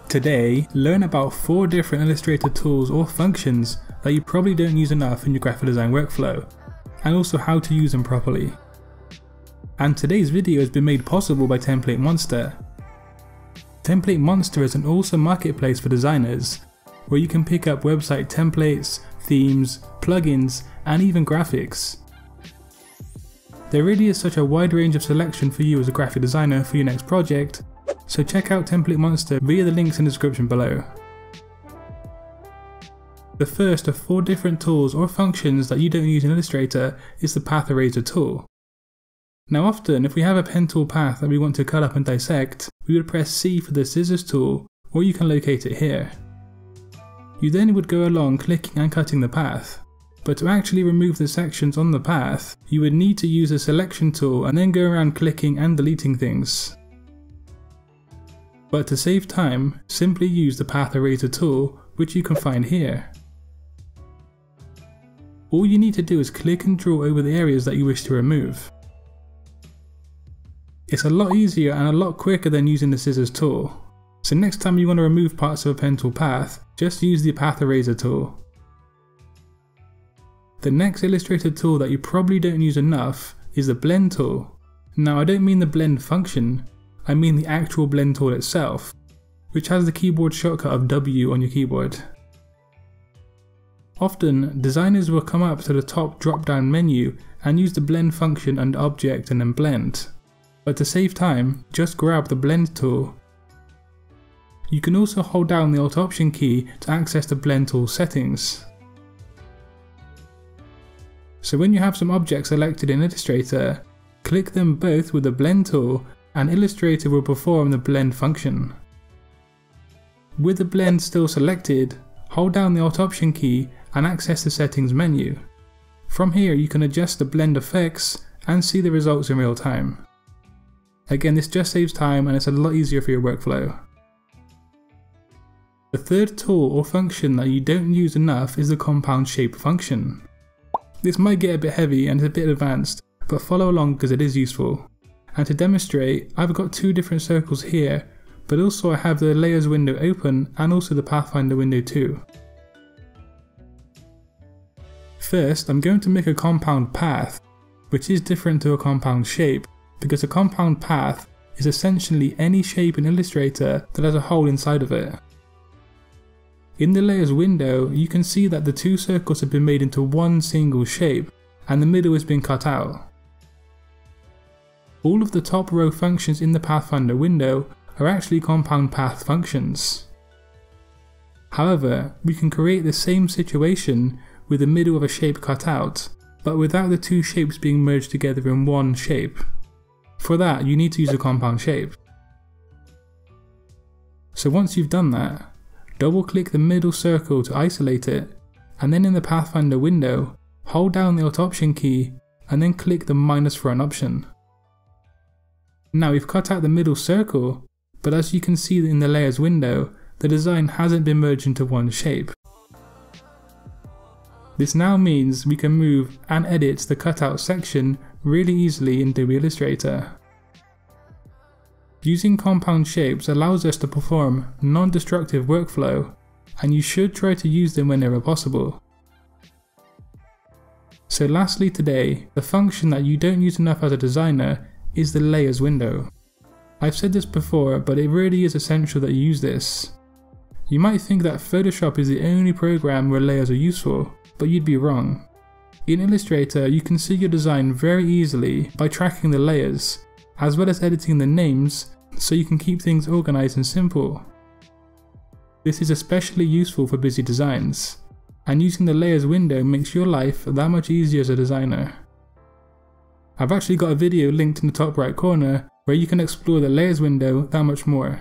Today, learn about 4 different Illustrator tools or functions that you probably don't use enough in your graphic design workflow, and also how to use them properly. And today's video has been made possible by Template Monster. Template Monster is an awesome marketplace for designers, where you can pick up website templates, themes, plugins, and even graphics. There really is such a wide range of selection for you as a graphic designer for your next project, so check out Template Monster via the links in the description below. The first of 4 different tools or functions that you don't use in Illustrator is the Path Eraser tool. Now often, if we have a pen tool path that we want to cut up and dissect, we would press C for the scissors tool, or you can locate it here. You then would go along clicking and cutting the path, but to actually remove the sections on the path, you would need to use the selection tool and then go around clicking and deleting things. But to save time, simply use the Path Eraser tool, which you can find here. All you need to do is click and draw over the areas that you wish to remove. It's a lot easier and a lot quicker than using the scissors tool, so next time you want to remove parts of a pen tool path, just use the Path Eraser tool. The next Illustrator tool that you probably don't use enough is the Blend tool. Now I don't mean the blend function, I mean the actual blend tool itself, which has the keyboard shortcut of W on your keyboard. Often, designers will come up to the top drop-down menu and use the blend function under Object and then Blend. But to save time, just grab the Blend tool. You can also hold down the Alt Option key to access the Blend tool settings. So when you have some objects selected in Illustrator, click them both with the Blend tool and Illustrator will perform the blend function. With the blend still selected, hold down the Alt Option key and access the settings menu. From here you can adjust the blend effects and see the results in real time. Again, this just saves time and it's a lot easier for your workflow. The third tool or function that you don't use enough is the compound shape function. This might get a bit heavy and it's a bit advanced, but follow along because it is useful. And to demonstrate, I've got 2 different circles here, but also I have the layers window open and also the Pathfinder window too. First, I'm going to make a compound path, which is different to a compound shape, because a compound path is essentially any shape in Illustrator that has a hole inside of it. In the layers window, you can see that the 2 circles have been made into one single shape, and the middle has been cut out. All of the top row functions in the Pathfinder window are actually compound path functions. However, we can create the same situation with the middle of a shape cut out, but without the 2 shapes being merged together in one shape. For that, you need to use a compound shape. So once you've done that, double click the middle circle to isolate it, and then in the Pathfinder window, hold down the Alt Option key and then click the minus front option. Now we've cut out the middle circle, but as you can see in the layers window, the design hasn't been merged into one shape. This now means we can move and edit the cutout section really easily in Adobe Illustrator. Using compound shapes allows us to perform non-destructive workflow, and you should try to use them whenever possible. So lastly today, the function that you don't use enough as a designer is the layers window. I've said this before, but it really is essential that you use this. You might think that Photoshop is the only program where layers are useful, but you'd be wrong. In Illustrator, you can see your design very easily by tracking the layers, as well as editing the names, so you can keep things organized and simple. This is especially useful for busy designs, and using the layers window makes your life that much easier as a designer. I've actually got a video linked in the top right corner where you can explore the layers window that much more.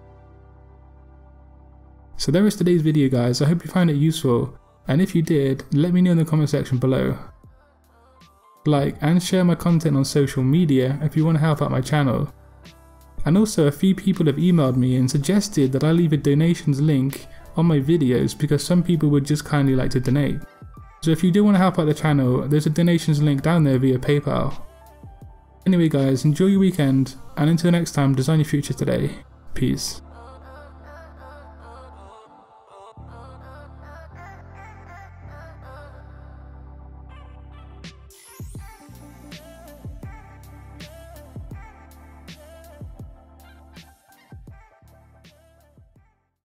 So there is today's video guys, I hope you found it useful, and if you did, let me know in the comment section below. Like and share my content on social media if you want to help out my channel. And also a few people have emailed me and suggested that I leave a donations link on my videos because some people would just kindly like to donate. So if you do want to help out the channel, there's a donations link down there via PayPal. Anyway guys, enjoy your weekend, and until next time, design your future today. Peace.